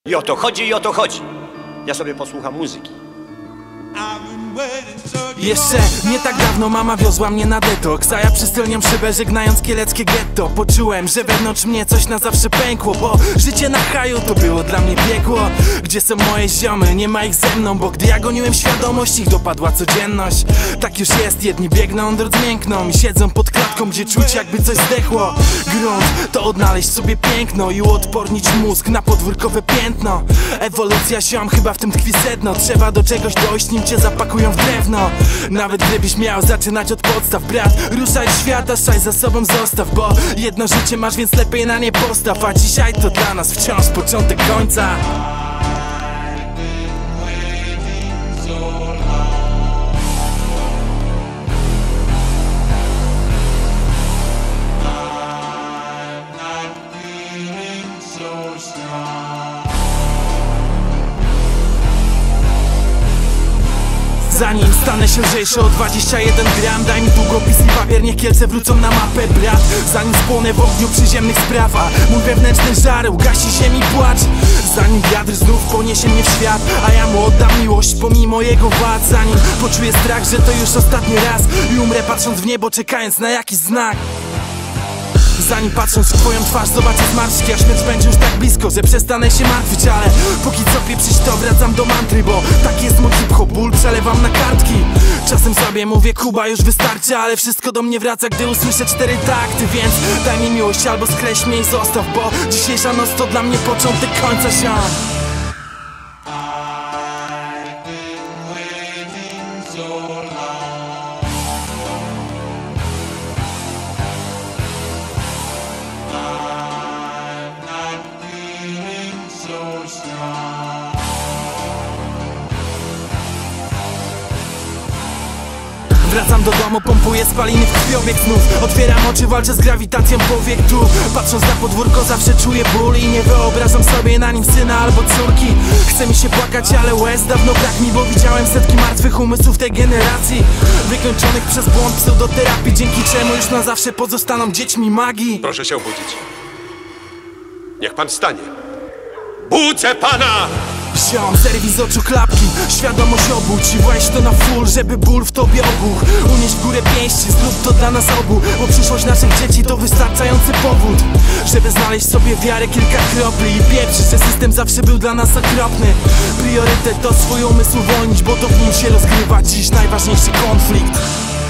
I o to chodzi, i o to chodzi. Ja sobie posłucham muzyki. Jeszcze nie tak dawno mama wiozła mnie na detoks, a ja przystelniam szybę, żegnając kieleckie getto. Poczułem, że wewnątrz mnie coś na zawsze pękło, bo życie na haju to było dla mnie piekło. Gdzie są moje ziomy? Nie ma ich ze mną, bo gdy ja goniłem świadomość, ich dopadła codzienność. Tak już jest, jedni biegną, drudzy miękną i siedzą pod klatką, gdzie czuć jakby coś zdechło. Grunt to odnaleźć sobie piękno i uodpornić mózg na podwórkowe piętno. Ewolucja ziom, chyba w tym tkwi sedno. Trzeba do czegoś dojść, nim cię zapakują w drewno. Nawet gdybyś miał zaczynać od podstaw, brat, ruszaj w świat, a szaj za sobą zostaw. Bo jedno życie masz, więc lepiej na nie postaw. A dzisiaj to dla nas wciąż początek końca. Zanim stanę się lżejszy o 21 gram, daj mi długopis i papier, niech Kielce wrócą na mapę, brat. Zanim spłonę w ogniu przyziemnych spraw, a mój wewnętrzny żar ugasi się mi płacz. Zanim wiatr znów poniesie mnie w świat, a ja mu oddam miłość pomimo jego wad. Zanim poczuję strach, że to już ostatni raz i umrę patrząc w niebo, czekając na jakiś znak. Zanim patrząc w twoją twarz zobaczę zmarszczki, a śmierć będzie już tak blisko, że przestanę się martwić. Ale póki co pieprzyć to wracam do mantry, bo tak jest mój hip-hop, ból przelewam na kartki. Czasem sobie mówię Kuba już wystarczy, ale wszystko do mnie wraca, gdy usłyszę 4 takty. Więc daj mi miłość albo skreśl mnie i zostaw, bo dzisiejsza noc to dla mnie początek końca, ziom. Wracam do domu, pompuję spaliny w krwiobieg znów. Otwieram oczy, walczę z grawitacją powiek tu. Patrząc na podwórko zawsze czuję ból i nie wyobrażam sobie na nim syna albo córki. Chce mi się płakać, ale łez dawno brak mi, bo widziałem setki martwych umysłów tej generacji, wykończonych przez błąd pseudoterapii, dzięki czemu już na zawsze pozostaną dziećmi magii. Proszę się obudzić. Niech pan wstanie. Budzę pana! Ziom, zerwij z oczu klapki, świadomość obudź i weź to na full, żeby ból w tobie ogłuch. Unieś w górę pięści, zrób to dla nas obu, bo przyszłość naszych dzieci to wystarczający powód, żeby znaleźć sobie wiarę kilka kropli i pieprzyć, że system zawsze był dla nas okropny. Priorytet to swój umysł uwolnić, bo to w nim się rozgrywa dziś najważniejszy konflikt.